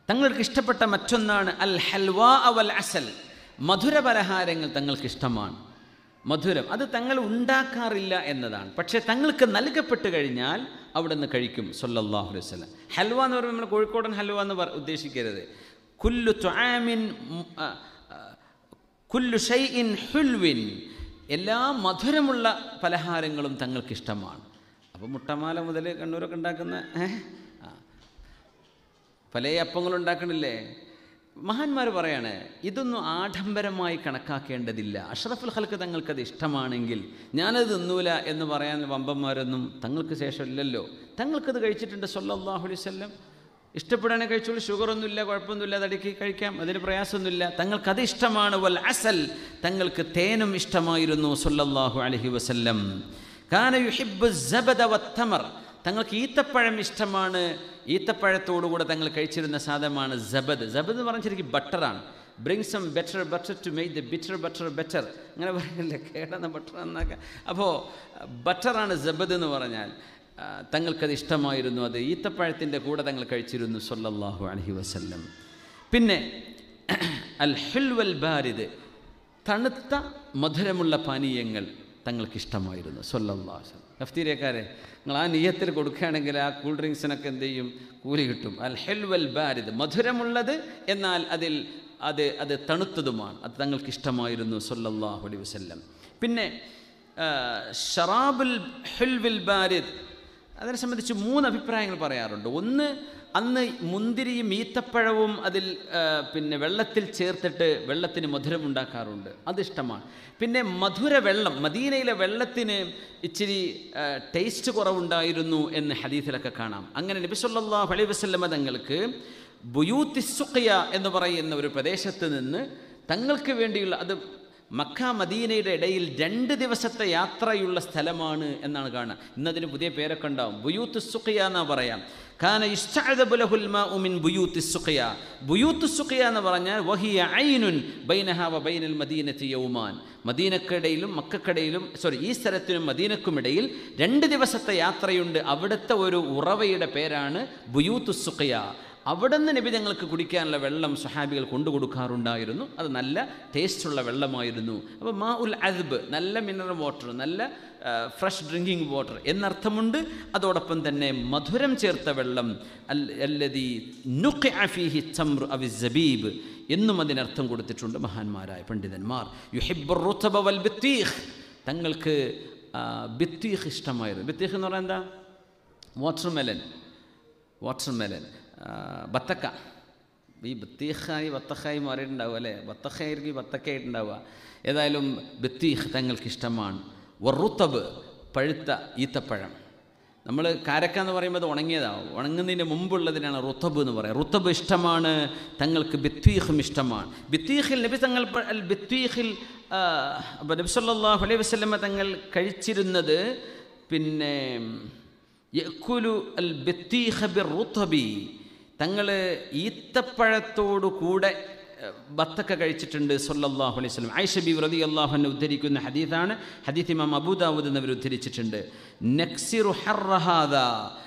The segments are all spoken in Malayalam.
തങ്ങൾക്ക് ഇഷ്ടപ്പെട്ട മറ്റൊന്നാണ് അൽ ഹൽവാ വൽ അസൽ, മധുര പലഹാരങ്ങൾ തങ്ങൾക്കിഷ്ടമാണ്. മധുരം അത് തങ്ങൾ ഉണ്ടാക്കാറില്ല എന്നതാണ്, പക്ഷേ തങ്ങൾക്ക് നൽകപ്പെട്ട് കഴിഞ്ഞാൽ അവിടെ നിന്ന് കഴിക്കും സല്ലല്ലാഹു അലൈഹി വസല്ലം. ഹൽവ എന്ന് പറയുമ്പോൾ നമ്മൾ കോഴിക്കോടൻ ഹൽവ എന്ന് ഉദ്ദേശിക്കരുത്. കുല്ലു തുആമിൻ കുല്ലു ഷൈഇൻ ഹുൽവിൻ, എല്ലാ മധുരമുള്ള പലഹാരങ്ങളും തങ്ങൾക്കിഷ്ടമാണ്. അപ്പോൾ മുട്ടമാല മുതൽ കണ്ണൂരൊക്കെ ഉണ്ടാക്കുന്ന പല അപ്പങ്ങളുണ്ടാക്കണില്ലേ, മഹാന്മാർ പറയാണ് ഇതൊന്നും ആഡംബരമായി കണക്കാക്കേണ്ടതില്ല. അഷ്റഫുൽ ഖൽക്ക് തങ്ങൾക്കത് ഇഷ്ടമാണെങ്കിൽ ഞാനത് തിന്നൂല എന്ന് പറയാൻ വമ്പന്മാരൊന്നും തങ്ങൾക്ക് ശേഷം ഇല്ലല്ലോ. തങ്ങൾക്കത് കഴിച്ചിട്ടുണ്ട് സല്ലല്ലാഹു അലൈഹി വസല്ലം. ഇഷ്ടപ്പെടാനേ കഴിച്ചോളൂ, ഷുഗറൊന്നുമില്ല, കുഴപ്പമൊന്നുമില്ല, തടിക്ക് കഴിക്കാം, അതിന് പ്രയാസമൊന്നുമില്ല. തങ്ങൾക്കത് ഇഷ്ടമാണ്. വൽ അസൽ, തങ്ങൾക്ക് തേനും ഇഷ്ടമായിരുന്നു സല്ലല്ലാഹു അലൈഹി വസല്ലം. കാന യുഹിബ്ബു സബദ വത്തമർ, തങ്ങൾക്ക് ഈത്തപ്പഴം ഇഷ്ടമാണ്. ഈത്തപ്പഴത്തോടുകൂടെ തങ്ങൾ കഴിച്ചിരുന്ന സാധനമാണ് സബദ്. സബദ് എന്ന് പറഞ്ഞാൽ ശരിക്കും ബട്ടറാണ്. Bring some better butter to make the bitter butter better, അങ്ങനെ പറയില്ലേ, കേടുന്ന ബട്ടർ എന്നൊക്കെ. അപ്പോൾ ബട്ടറാണ് സബദ് എന്ന് പറഞ്ഞാൽ. തങ്ങൾക്കത് ഇഷ്ടമായിരുന്നു. അത് ഈത്തപ്പഴത്തിൻ്റെ കൂടെ തങ്ങൾ കഴിച്ചിരുന്നു സല്ലല്ലാഹു അലൈഹി വസല്ലം. പിന്നെ അൽ ഹുൽവൽ ബാരിദ്, തണുത്ത മധുരമുള്ള പാനീയങ്ങൾ തങ്ങൾക്കിഷ്ടമായിരുന്നു സല്ലല്ലാഹു അലൈഹി വസല്ലം. കഫ്തീരിയക്കാരെ, നിങ്ങൾ ആ നിയ്യത്തിൽ കൊടുക്കുകയാണെങ്കിൽ ആ കൂൾ ഡ്രിങ്ക്സിനൊക്കെ എന്ത് ചെയ്യും, കൂലി കിട്ടും. അൽ ഹുൽവൽ ബാരിദ്, മധുരമുള്ളത് എന്നാൽ അത് തണുത്തതുമാണ്, അത് തങ്ങൾക്കിഷ്ടമായിരുന്നു സല്ലല്ലാഹു അലൈഹി വസല്ലം. പിന്നെ ഷറാബുൽ ഹുൽവിൽ ബാരിദ്, അതിനെ സംബന്ധിച്ച് 3 അഭിപ്രായങ്ങൾ പറയാറുണ്ട്. ഒന്ന്, അന്ന് മുന്തിരിയും ഈത്തപ്പഴവും അതിൽ പിന്നെ വെള്ളത്തിൽ ചേർത്തിട്ട് വെള്ളത്തിന് മധുരമുണ്ടാക്കാറുണ്ട്, അതിഷ്ടമാണ്. പിന്നെ മധുര വെള്ളം, മദീനയിലെ വെള്ളത്തിന് ഇച്ചിരി ടേസ്റ്റ് കുറവുണ്ടായിരുന്നു എന്ന് ഹദീസിലൊക്കെ കാണാം. അങ്ങനെ നബി സല്ലല്ലാഹു അലൈഹി വസല്ലമ തങ്ങൾക്ക് ബുയൂത്തി സുഖിയ എന്ന് പറയുന്ന ഒരു പ്രദേശത്ത് നിന്ന് തങ്ങൾക്ക് വേണ്ടിയുള്ള, അത് മക്ക മദീനയുടെ ഇടയിൽ 2 ദിവസത്തെ യാത്രയുള്ള സ്ഥലമാണ് എന്നാണ് കാണുക. ഇന്നതിന് പുതിയ പേരൊക്കെ ഉണ്ടാവും, ബുയൂത്ത് സുഖിയ എന്നാ പറയാം. കാന യുസ്തഅദബു ലഹുൽ മാഉ മിൻ ബുയൂത്തി സുഖിയ. ബുയൂത്ത് സുഖിയ എന്ന് പറഞ്ഞാൽ വഹിയ ഐനുൻ ബൈനഹാ വ ബൈനൽ മദീനത്തി യൗമാൻ, മദീനക്കിടയിലും മക്കക്കിടയിലും ഈ സ്ഥലത്തിനും മദീനക്കുമിടയിൽ 2 ദിവസത്തെ യാത്രയുണ്ട്. അവിടുത്തെ ഒരു ഉറവയുടെ പേരാണ് ബുയൂത്ത് സുഖിയ. അവിടെ നിന്ന് നബി ഞങ്ങൾക്ക് കുടിക്കാനുള്ള വെള്ളം സ്വഹാബികൾ കൊണ്ടുകൊടുക്കാറുണ്ടായിരുന്നു. അത് നല്ല ടേസ്റ്റുള്ള വെള്ളമായിരുന്നു. അപ്പോൾ മാ ഉൽ അദ്ബ്, നല്ല മിനറൽ വാട്ടർ, നല്ല ഫ്രഷ് ഡ്രിങ്കിങ് വാട്ടർ എന്നർത്ഥമുണ്ട്. അതോടൊപ്പം തന്നെ മധുരം ചേർത്ത വെള്ളം, അല്ലദീ നുഖിഅ ഫീഹി തംർ അവി സബീബ് എന്നും അതിനർത്ഥം കൊടുത്തിട്ടുണ്ട് മഹാന്മാരായ പണ്ഡിതന്മാർ. യുഹിബ്ബുർ റുതബ വൽ ബിത്തീഖ്, തങ്ങൾക്ക് ബിത്തീഖ് ഇഷ്ടമായിരുന്നു. ബിത്തീഖ് എന്ന് പറഞ്ഞാൽ എന്താ? വാട്ടർമെലൻ, ബത്തക്ക. ഈ ബത്തക്കായി മാറിയിട്ടുണ്ടാവുക അല്ലേ, ബത്തക്കായിരിക്കും ബത്തക്കായിട്ടുണ്ടാവുക. ഏതായാലും ബത്തീഖ് തങ്ങൾക്ക് ഇഷ്ടമാണ്. വറുത്തബ്, പഴുത്ത ഈത്തപ്പഴം. നമ്മൾ കാരക്ക എന്ന് പറയുമ്പോൾ അത് ഉണങ്ങിയതാവും, ഉണങ്ങുന്നതിന് മുമ്പുള്ളതിനാണ് റുത്തബ് എന്ന് പറയുക. റുത്തബ് ഇഷ്ടമാണ് തങ്ങൾക്ക്, ബിത്തീഖും ഇഷ്ടമാണ്. ബിത്തീഖിൽ നബി തങ്ങൾ ബിത്തീഖിൽ നബി സല്ലല്ലാഹു അലൈഹി വസല്ലമ തങ്ങൾ കഴിച്ചിരുന്നത് പിന്നെ യഅ്കുലു അൽ ബിത്തീഖ ബിർറുതബി, തങ്ങൾ ഈത്തപ്പഴത്തോടു കൂടെ ബത്തക്ക കഴിച്ചിട്ടുണ്ട് സല്ലല്ലാഹു അലൈഹി വസല്ലം. ആയിഷ ബീവി റളിയല്ലാഹു അൻഹ ഉദ്ധരിക്കുന്ന ഹദീസാണ്. ഹദീസ് ഇമാം അബൂ ദാവൂദ് എന്നിവർ ഉദ്ധരിച്ചിട്ടുണ്ട്. നക്സിറു ഹർറഹാദാ,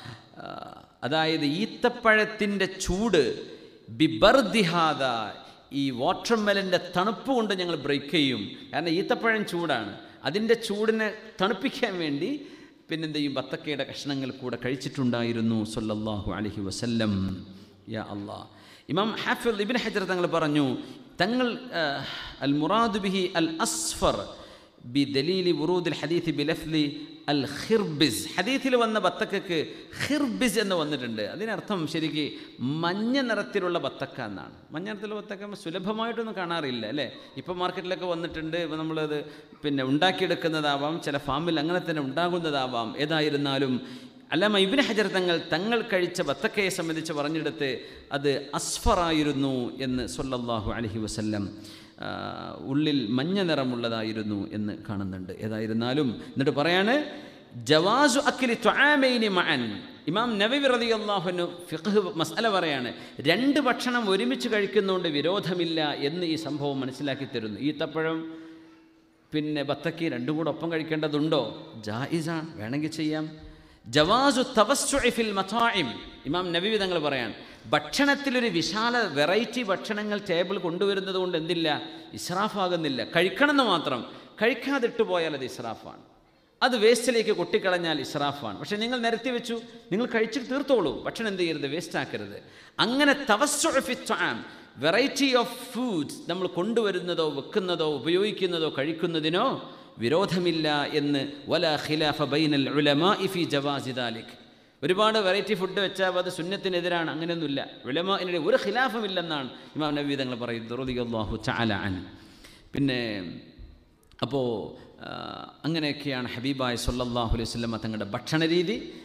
അതായത് ഈത്തപ്പഴത്തിൻ്റെ ചൂട്, ബിബർദിഹാദാ, ഈ വാട്ടർമെലൻ്റെ തണുപ്പ് കൊണ്ട് ഞങ്ങൾ ബ്രേക്ക് ചെയ്യും. കാരണം ഈത്തപ്പഴം ചൂടാണ്, അതിൻ്റെ ചൂടിനെ തണുപ്പിക്കാൻ വേണ്ടി പിന്നെന്ത് ചെയ്യും, ബത്തക്കയുടെ കഷ്ണങ്ങൾ കൂടെ കഴിച്ചിട്ടുണ്ടായിരുന്നു സല്ലല്ലാഹു അലൈഹി വസല്ലം. യാ അല്ലാഹ്. ഇമാം ഹാഫിദ് ഇബ്നു ഹജർ തങ്ങൾ പറഞ്ഞു, തങ്ങൾ അൽ മുറാദു ബിഹി അൽ അസ്ഫർ ബി ദലീലി വുറൂദിൽ ഹദീസ് ബിലഫ്ലി അൽ ഖിർബിസ്. ഹദീസിൽ വന്ന ബത്തക്കക്ക് ഖിർബിസ് എന്ന് വന്നിട്ടുണ്ട്. അതിനർത്ഥം ശരിക്ക് മഞ്ഞ നിറത്തിലുള്ള ബത്തക്ക എന്നാണ്. മഞ്ഞ നിറത്തിലുള്ള ബത്തക്ക സുലഭമായിട്ടൊന്നും കാണാറില്ല അല്ലേ. ഇപ്പോൾ മാർക്കറ്റിലൊക്കെ വന്നിട്ടുണ്ട്. ഇപ്പോൾ നമ്മളത് പിന്നെ ഉണ്ടാക്കിയെടുക്കുന്നതാവാം, ചില ഫാമിൽ അങ്ങനെ തന്നെ ഉണ്ടാകുന്നതാവാം. ഏതായിരുന്നാലും അല്ലാമ ഇബ്നു ഹജർ തങ്ങൾ കഴിച്ച ബത്തക്കയെ സംബന്ധിച്ച് പറഞ്ഞെടുത്ത് അത് അസ്ഫറായിരുന്നു എന്ന് സല്ലല്ലാഹു അലൈഹി വസല്ലം, ഉള്ളിൽ മഞ്ഞ നിറമുള്ളതായിരുന്നു എന്ന് കാണുന്നുണ്ട്. ഏതായിരുന്നാലും എന്നിട്ട് പറയാണ് ജവാസു അക്ലി തുആമൈനി മഅൻ. ഇമാം നവവി റളിയല്ലാഹു അൻഹു ഫിഖ്ഹ് മസ്അല പറയാണ്, 2 ഭക്ഷണം ഒരുമിച്ച് കഴിക്കുന്നതുകൊണ്ട് വിരോധമില്ല എന്ന് ഈ സംഭവം മനസ്സിലാക്കി തരുന്നു. ഈത്തപ്പഴം പിന്നെ ബത്തക്കി 2 കൂടെ ഒപ്പം കഴിക്കേണ്ടതുണ്ടോ? ജായിസാണ്, വേണമെങ്കിൽ ചെയ്യാം. ജവാസു തവസ്സുഇ ഫിൽ മതാഇം. ഇമാം നവവി തങ്ങൾ പറയാൻ ഭക്ഷണത്തിലൊരു വിശാല വെറൈറ്റി ഭക്ഷണങ്ങൾ ടേബിൾ കൊണ്ടുവരുന്നത് കൊണ്ട് എന്തില്ല, ഇസ്രാഫാകുന്നില്ല. കഴിക്കണമെന്ന് മാത്രം, കഴിക്കാതിട്ട് പോയാൽ അത് ഇസ്രാഫാണ്. അത് വേസ്റ്റിലേക്ക് കൊട്ടിക്കളഞ്ഞാൽ ഇസ്രാഫാണ്. പക്ഷേ നിങ്ങൾ നിരത്തി വെച്ചു, നിങ്ങൾ കഴിച്ചിട്ട് തീർത്തോളൂ, ഭക്ഷണം എന്ത് ചെയ്യരുത്, വേസ്റ്റ് ആക്കരുത്. അങ്ങനെ തവസ്സുഉ ഫി ത്വആം, വെറൈറ്റി ഓഫ് ഫുഡ്സ് നമ്മൾ കൊണ്ടുവരുന്നതോ വെക്കുന്നതോ ഉപയോഗിക്കുന്നതോ കഴിക്കുന്നതിനോ വിരോധമില്ല എന്ന് വലാ ഖിലാഫ ബൈനൽ ഉലമാഇ ഫി ജവാസി ദാലിക്. ഒരുപാട് വെറൈറ്റി ഫുഡ് വെച്ചാൽ അത് സുന്നത്തിനെതിരാണ്, അങ്ങനെയൊന്നുമില്ല. ഉലമാഇന്റെ ഒരു ഖിലാഫുമില്ലെന്നാണ് ഇമാം നബവി തങ്ങൾ പറയുന്നത് റളിയല്ലാഹു തആല അൻഹു. പിന്നെ അപ്പോൾ അങ്ങനെയൊക്കെയാണ് ഹബീബായ സ്വല്ലല്ലാഹു അലൈഹി വസല്ലം തങ്ങളുടെ ഭക്ഷണ രീതി.